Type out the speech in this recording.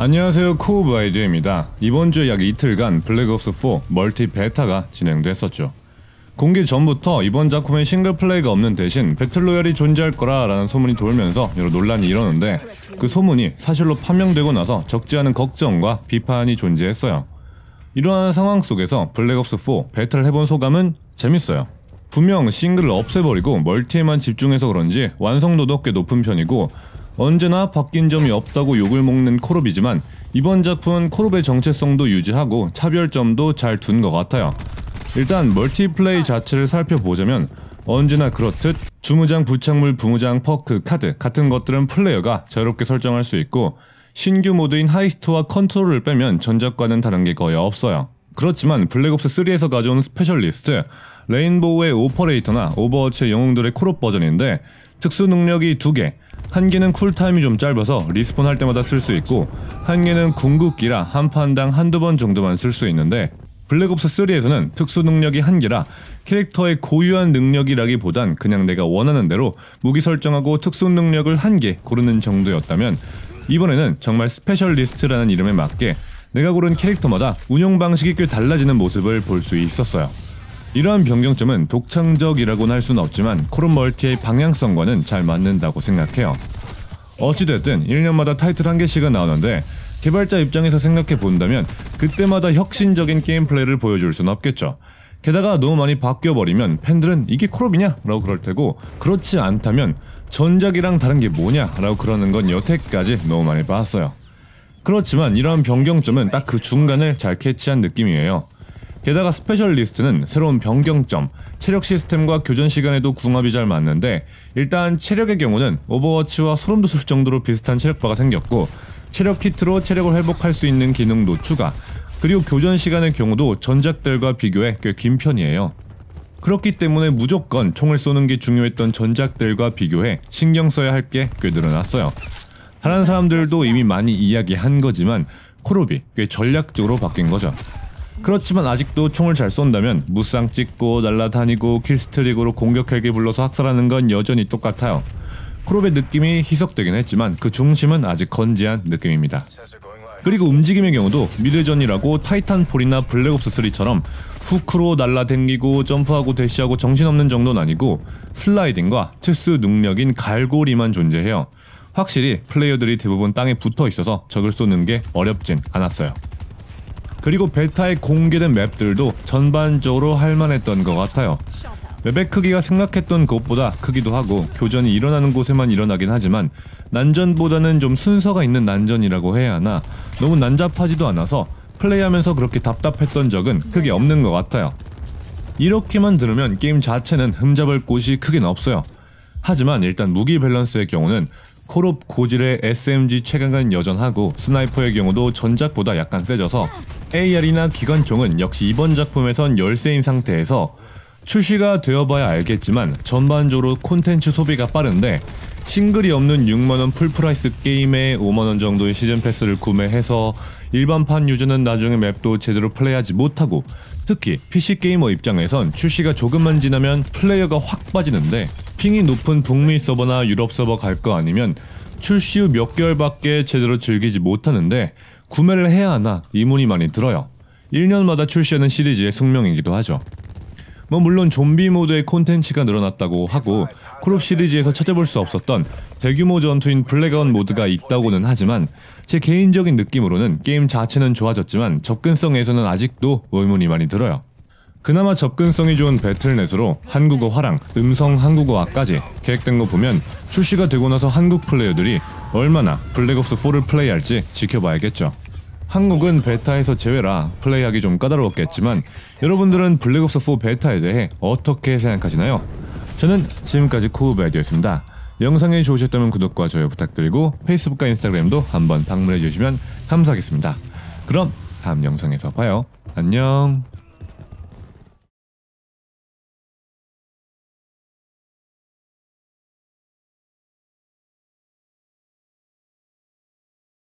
안녕하세요, 코우바이드입니다. 이번 주에 약 이틀간 블랙옵스4 멀티 베타가 진행됐었죠. 공개 전부터 이번 작품엔 싱글플레이가 없는 대신 배틀로얄이 존재할 거라라는 소문이 돌면서 여러 논란이 일어났는데, 그 소문이 사실로 판명되고 나서 적지 않은 걱정과 비판이 존재했어요. 이러한 상황 속에서 블랙옵스4 배틀을 해본 소감은 재밌어요. 분명 싱글을 없애버리고 멀티에만 집중해서 그런지 완성도도 꽤 높은 편이고, 언제나 바뀐 점이 없다고 욕을 먹는 콜옵이지만 이번 작품은 콜옵의 정체성도 유지하고 차별점도 잘 둔 것 같아요. 일단 멀티플레이 자체를 살펴보자면 언제나 그렇듯 주무장, 부착물, 부무장, 퍼크, 카드 같은 것들은 플레이어가 자유롭게 설정할 수 있고, 신규 모드인 하이스트와 컨트롤을 빼면 전작과는 다른 게 거의 없어요. 그렇지만 블랙옵스3에서 가져온 스페셜리스트 레인보우의 오퍼레이터나 오버워치의 영웅들의 콜옵 버전인데, 특수 능력이 2개, 한 개는 쿨타임이 좀 짧아서 리스폰 할 때마다 쓸 수 있고, 한 개는 궁극기라 한 판당 한두 번 정도만 쓸 수 있는데, 블랙옵스3에서는 특수 능력이 한 개라 캐릭터의 고유한 능력이라기보단 그냥 내가 원하는 대로 무기 설정하고 특수 능력을 한 개 고르는 정도였다면, 이번에는 정말 스페셜리스트라는 이름에 맞게 내가 고른 캐릭터마다 운영 방식이 꽤 달라지는 모습을 볼 수 있었어요. 이러한 변경점은 독창적이라고는 할 수는 없지만 콜옵 멀티의 방향성과는 잘 맞는다고 생각해요. 어찌됐든 1년마다 타이틀 한 개씩은 나오는데, 개발자 입장에서 생각해본다면 그때마다 혁신적인 게임 플레이를 보여줄 순 없겠죠. 게다가 너무 많이 바뀌어버리면 팬들은 이게 콜옵이냐? 라고 그럴 테고, 그렇지 않다면 전작이랑 다른 게 뭐냐? 라고 그러는 건 여태까지 너무 많이 봤어요. 그렇지만 이러한 변경점은 딱 그 중간을 잘 캐치한 느낌이에요. 게다가 스페셜리스트는 새로운 변경점, 체력 시스템과 교전 시간에도 궁합이 잘 맞는데, 일단 체력의 경우는 오버워치와 소름 돋을 정도로 비슷한 체력바가 생겼고, 체력 키트로 체력을 회복할 수 있는 기능도 추가, 그리고 교전 시간의 경우도 전작들과 비교해 꽤 긴 편이에요. 그렇기 때문에 무조건 총을 쏘는 게 중요했던 전작들과 비교해 신경 써야 할 게 꽤 늘어났어요. 다른 사람들도 이미 많이 이야기한 거지만 콜옵이 꽤 전략적으로 바뀐 거죠. 그렇지만 아직도 총을 잘 쏜다면 무쌍 찍고 날라다니고 킬스트릭으로 공격 헬기 불러서 학살하는 건 여전히 똑같아요. 콜옵의 느낌이 희석되긴 했지만 그 중심은 아직 건재한 느낌입니다. 그리고 움직임의 경우도 미드전이라고 타이탄폴이나 블랙옵스3처럼 후크로 날라댕기고 점프하고 대시하고 정신없는 정도는 아니고, 슬라이딩과 특수 능력인 갈고리만 존재해요. 확실히 플레이어들이 대부분 땅에 붙어있어서 적을 쏘는 게 어렵진 않았어요. 그리고 베타에 공개된 맵들도 전반적으로 할만했던 것 같아요. 맵의 크기가 생각했던 것보다 크기도 하고 교전이 일어나는 곳에만 일어나긴 하지만 난전보다는 좀 순서가 있는 난전이라고 해야 하나, 너무 난잡하지도 않아서 플레이하면서 그렇게 답답했던 적은 크게 없는 것 같아요. 이렇게만 들으면 게임 자체는 흠잡을 곳이 크긴 없어요. 하지만 일단 무기 밸런스의 경우는 콜옵 고질의 SMG 체감은 여전하고, 스나이퍼의 경우도 전작보다 약간 세져서 AR이나 기관총은 역시 이번 작품에선 열세인 상태에서 출시가 되어봐야 알겠지만 전반적으로 콘텐츠 소비가 빠른데, 싱글이 없는 6만원 풀프라이스 게임에 5만원 정도의 시즌 패스를 구매해서 일반판 유저는 나중에 맵도 제대로 플레이하지 못하고, 특히 PC 게이머 입장에선 출시가 조금만 지나면 플레이어가 확 빠지는데, 핑이 높은 북미 서버나 유럽 서버 갈 거 아니면 출시 후 몇 개월밖에 제대로 즐기지 못하는데 구매를 해야 하나 의문이 많이 들어요. 1년마다 출시하는 시리즈의 숙명이기도 하죠. 물론 좀비 모드의 콘텐츠가 늘어났다고 하고, 콜옵 시리즈에서 찾아볼 수 없었던 대규모 전투인 블랙아웃 모드가 있다고는 하지만, 제 개인적인 느낌으로는 게임 자체는 좋아졌지만 접근성에서는 아직도 의문이 많이 들어요. 그나마 접근성이 좋은 배틀넷으로 한국어 화랑, 음성 한국어화까지 계획된 거 보면 출시가 되고 나서 한국 플레이어들이 얼마나 블랙옵스4를 플레이할지 지켜봐야겠죠. 한국은 베타에서 제외라 플레이하기 좀 까다로웠겠지만, 여러분들은 블랙옵스4 베타에 대해 어떻게 생각하시나요? 저는 지금까지 코우바이드였습니다. 영상이 좋으셨다면 구독과 좋아요 부탁드리고 페이스북과 인스타그램도 한번 방문해주시면 감사하겠습니다. 그럼 다음 영상에서 봐요. 안녕.